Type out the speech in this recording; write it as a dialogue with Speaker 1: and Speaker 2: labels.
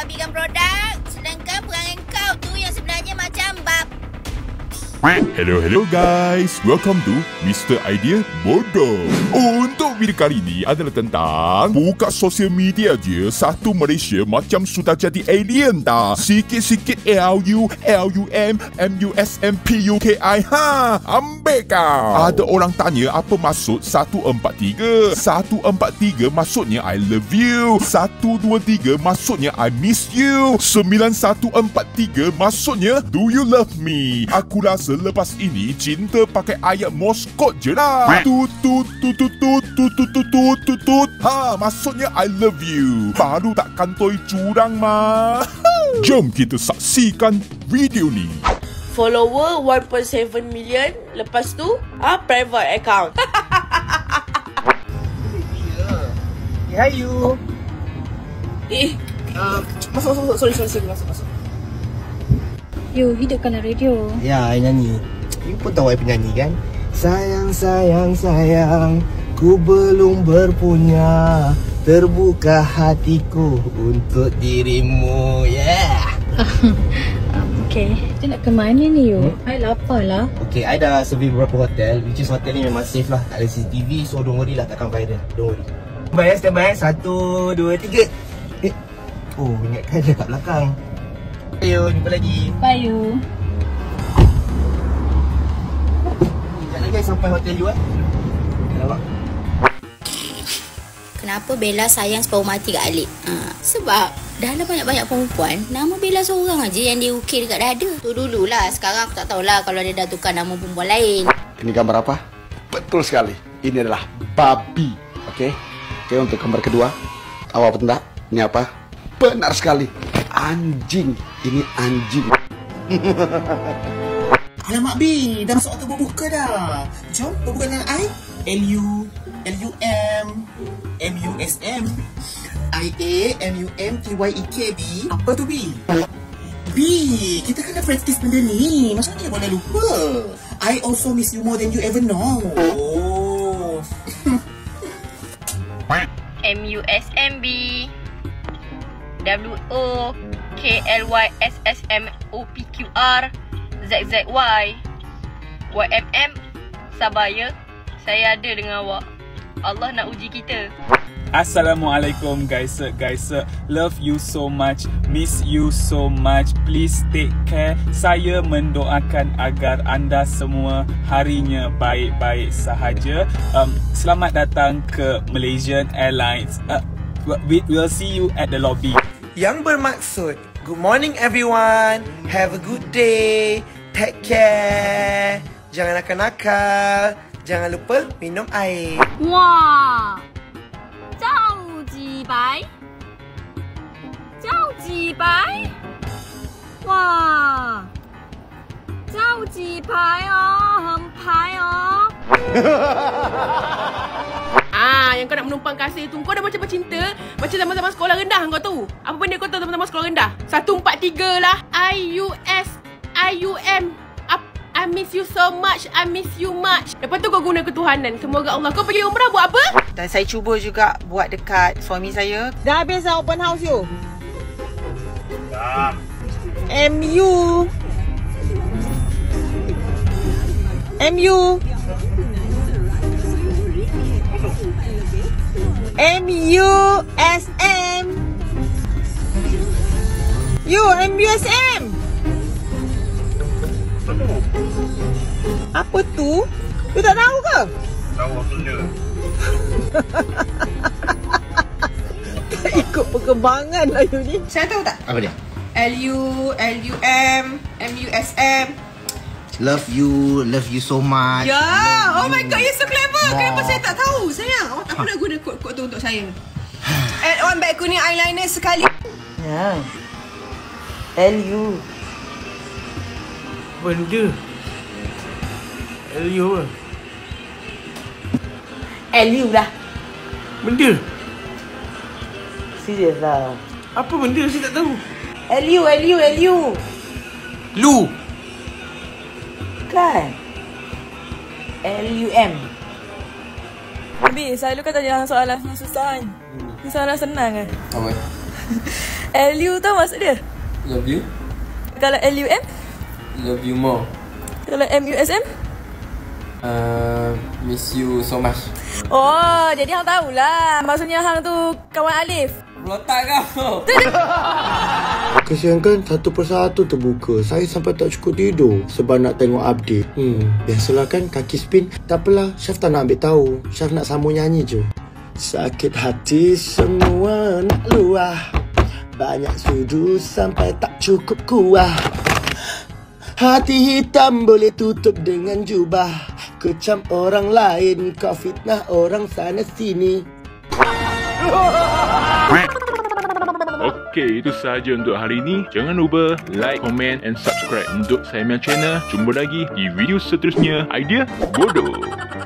Speaker 1: nabikan produk, sedangkan perangai kau tu yang sebenarnya macam bab.
Speaker 2: Hello guys, welcome to Mr. Idea Bodoh. Untuk video kali ini adalah tentang buka sosial media je satu Malaysia macam sudah jadi alien dah. Sikit-sikit LU, LUM, MUSM, PUKI. Ambil kau. Ada orang tanya apa maksud 143. 143 maksudnya I love you. 123 maksudnya I miss you. 9143 maksudnya do you love me. Aku rasa lepas ini cinta pakai ayat Morse code je lah. Tut tut tut tut tut tut tut tut tut tut tut. Maksudnya I love you. Baru tak kantoi curang mah. Jom kita saksikan video ni.
Speaker 3: Follower 1.7 million. Lepas tu private account.
Speaker 4: Hi you.
Speaker 3: Masuk. Sorry, masuk.
Speaker 5: You hidupkanlah radio.
Speaker 4: Ya, I nyanyi. You pun tahu I penyanyi kan? Sayang, sayang, sayang, ku belum berpunya. Terbuka hatiku untuk dirimu. Yeah.
Speaker 5: Okay, kita nak ke mana ni you? I lapar lah.
Speaker 4: Okay, I dah survey beberapa hotel. Which is hotel ni memang safe lah. Tak ada CCTV, so don't worry lah, takkan viral. Don't worry. Standby. 1, 2, 3. Oh, ingatkan dia kat belakang. Ayo, jumpa lagi.
Speaker 5: Bye you.
Speaker 4: Sekejap lagi sampai hotel you Nampak?
Speaker 1: Kenapa Bella sayang separuh mati kat Alip? Sebab dalam banyak-banyak perempuan, nama Bella seorang aja yang dia ukir dekat dada. Tu dululah, sekarang aku tak tahulah kalau dia dah tukar nama perempuan lain.
Speaker 6: Ini gambar apa? Betul sekali. Ini adalah babi. Okey, untuk gambar kedua. Tahu apa tak? Ini apa? Benar sekali. Anjing. Ini anjing.
Speaker 4: Alamak B, dah masuk waktu berbuka dah. Jom berbuka dengan I. LU, LUM, MUSM, IA, MUMTYEK B. Apa tu B? B, kita kena practice benda ni. Macam mana boleh lupa? I also miss you more than you ever know. Oh.
Speaker 3: MUSMB WO KLYSSMOPQR ZZY YMM. Sabar ya, saya ada dengan awak. Allah nak uji kita.
Speaker 7: Assalamualaikum guys, love you so much, miss you so much, please take care. Saya mendoakan agar anda semua harinya baik-baik sahaja. Selamat datang ke Malaysian Airlines. We'll see you at the lobby.
Speaker 8: Yang bermaksud, good morning everyone, have a good day, take care, jangan nakal-nakal, jangan lupa minum air.
Speaker 5: Wah, jauh jibai. Wah, jauh jibai oh, hempai oh.
Speaker 3: Yang kau nak menumpang kasih tu, kau dah macam bercinta macam zaman-zaman sekolah rendah kau tahu. Apa benda kau tahu zaman-zaman sekolah rendah? 143 lah. IUM. I miss you so much, I miss you much. Lepas tu kau guna ketuhanan. Semoga Allah. Kau pergi umrah buat apa?
Speaker 9: Dan saya cuba juga buat dekat suami saya. Dah habis dah open house you? Dah. MU MUSM. You MUSM. Apa tu? You tak tahu ke? Tahu apa benda. Tak ikut perkembangan lah you ni.
Speaker 3: Saya tahu tak?
Speaker 4: Apa dia?
Speaker 3: LU, LUM, MUSM.
Speaker 4: Love you so much.
Speaker 3: Ya, oh my god, you're so clever. Kenapa saya tak tahu? Sayang, awak tak pernah guna kod-kod tu untuk saya. Add on bag kuning eyeliner sekali.
Speaker 9: Ya. LU.
Speaker 8: Benda LU apa?
Speaker 9: LU lah.
Speaker 8: Benda?
Speaker 9: Serius lah.
Speaker 8: Apa benda? Saya tak tahu.
Speaker 9: LU.
Speaker 8: Lu.
Speaker 9: Kan? LUM.
Speaker 10: Habis, selalu kan tanya soalan yang susah kan? Ni soalan senang kan?
Speaker 4: Apa?
Speaker 3: LU tau maksud dia?
Speaker 10: Love you.
Speaker 3: Kalau LUM?
Speaker 10: Love you more.
Speaker 3: Kalau MUSM?
Speaker 10: Miss you so much.
Speaker 3: Oh, jadi hang tahulah. Maksudnya hang tu kawan Alif.
Speaker 10: Melotak kau.
Speaker 11: Kesian kan, satu persatu terbuka. Saya sampai tak cukup tidur sebab nak tengok update. Biasalah kan, kaki spin. Tak apalah, Syaf tak nak ambil tahu. Syaf nak sambung nyanyi je. Sakit hati semua nak luah. Banyak sudu sampai tak cukup kuah. Hati hitam boleh tutup dengan jubah. Kecam orang lain, kau fitnah orang sana sini.
Speaker 2: Okey, itu sahaja untuk hari ini. Jangan lupa like, komen and subscribe untuk saya punya channel. Jumpa lagi di video seterusnya. Idea bodoh.